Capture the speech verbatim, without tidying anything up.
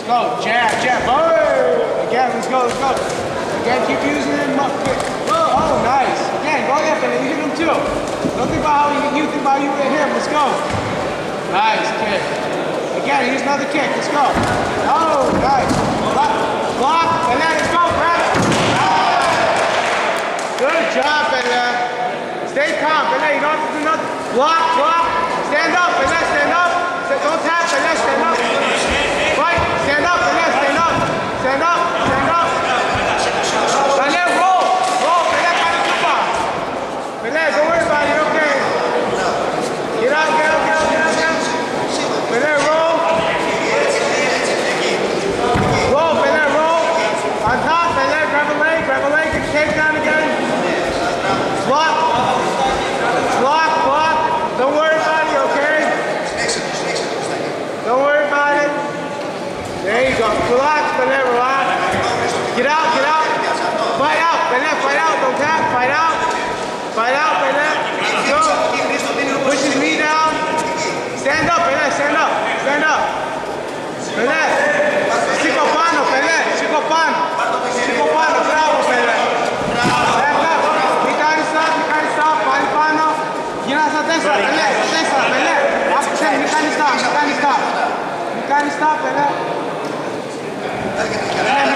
go. Jab, jab. Oh! Again, let's go, let's go. Again, keep using it. Oh, nice. Again, go there, Philly. You hit him too. Don't think about how you, you think about you and him. Let's go. Nice kick. Again, here's another kick. Let's go. Oh, nice. Block, block, and let it go, grab it. Good job, Philly. Stay calm, Philly. You don't have to do nothing. Block, block. Stand up, Philly. Stand up. Don't tap, Philly. Stand up. Right. Stand up, Philly. Stand up. Stand up. Stand up. Philly, roll. Roll, Philly. Kind of come on. Philly, don't worry about it. Okay. Get out, get out, get out, get out, get out. Philly, roll. Roll, Philly, roll. On top, Philly. Grab a leg, grab a leg. Get the tape down again. Block. Block, block. Don't worry about it, okay? Don't worry about it. There you go. Relax, Philly, relax. Get out, get out. Fight out, Philly, fight out. Don't tap, fight out. Fight out, Philly. Go. Push his knee down. Stand up, Philly, stand up. Stand up. Philly. Sikopano, Philly. Sikopano. Sikopano, bravo, Philly. Stand up. Μην κάνεις stop, μην κάνεις stop. Πάλι πάνω. Γίνα στα τέσσερα, Philly. Στα τέσσερα, Philly. Άκουσε, μην κάνεις stop, μην κάνεις stop. Μην κάνεις stop, Philly.